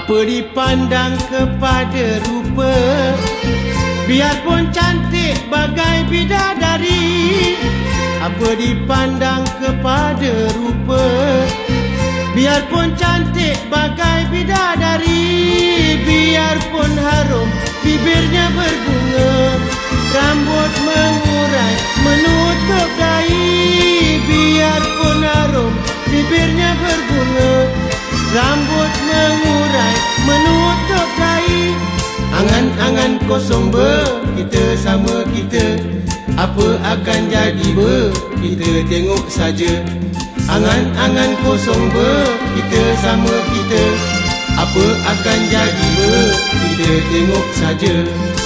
Apa dipandang kepada rupa, biarpun cantik bagai bidadari. Apa dipandang kepada rupa, biarpun cantik bagai bidadari. Biarpun harum bibirnya berbunga, rambut mengurai menutup dahi. Biarpun harum bibirnya berbunga, rambut mengurai menutup dahi. Angan-angan kosong kita sama kita, apa akan jadi kita tengok saja. Angan-angan kosong kita sama kita, apa akan jadi kita tengok saja.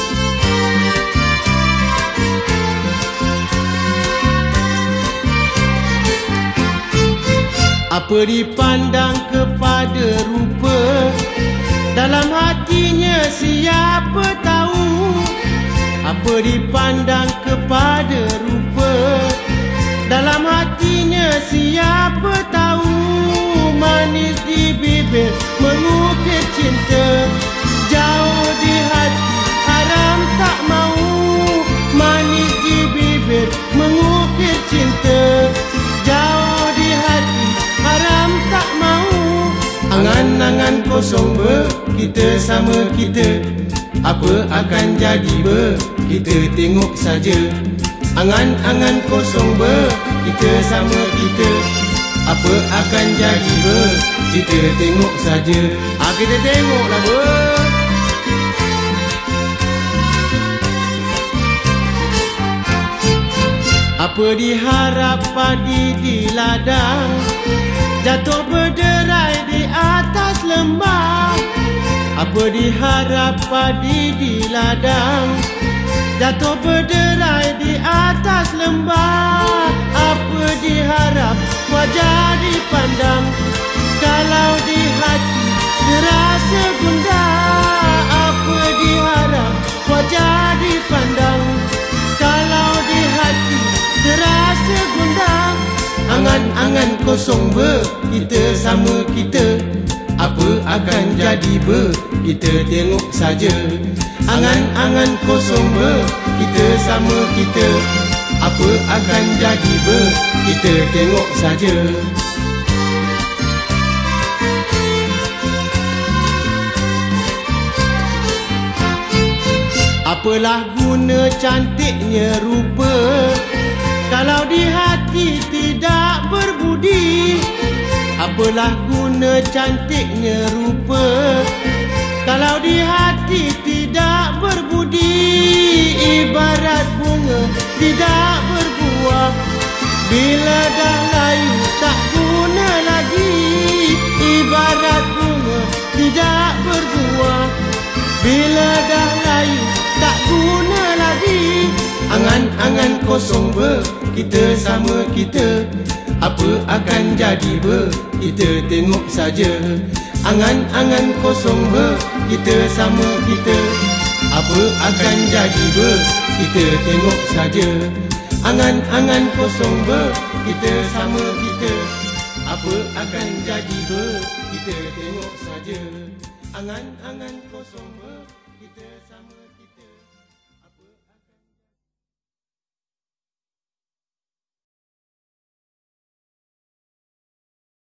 Apa dipandang kepada rupa, dalam hatinya siapa tahu. Apa dipandang kepada rupa, dalam hatinya siapa tahu. Manis di bibir mengukir cinta, jauh di hati haram tak mau. Manis di bibir mengukir cinta, jauh di hati haram tak mau. Angan-angan kosong kita sama kita, apa akan jadi kita tengok saja. Angan-angan kosong kita sama kita, apa akan jadi kita tengok saja. Kita tengoklah Apa diharap padi di ladang, jatuh berderai di atas lembah. Apa diharap padi di ladang, jatuh berderai di atas lembah. Apa diharap wajah dipandang, kalau di hati terasa gundah. Apa diharap wajah dipandang, kalau di hati terasa gundah. Angan-angan kosong kita sama kita, apa akan jadi kita tengok saja. Angan-angan kosong kita sama kita, apa akan jadi kita tengok saja. Apalah guna cantiknya rupa, kalau di hati tidak berbudi. Apalah guna cantiknya rupa, kalau di hati tidak berbudi. Ibarat bunga tidak berbuah, bila dah layu tak guna lagi. Ibarat bunga tidak berbuah, bila dah layu tak guna lagi. Angan-angan kosong kita sama kita, apa akan jadi kita tengok saja. Angan-angan kosong kita sama kita, apa akan jadi kita tengok saja. Angan-angan kosong kita sama kita, apa akan jadi kita tengok saja. Angan-angan kosong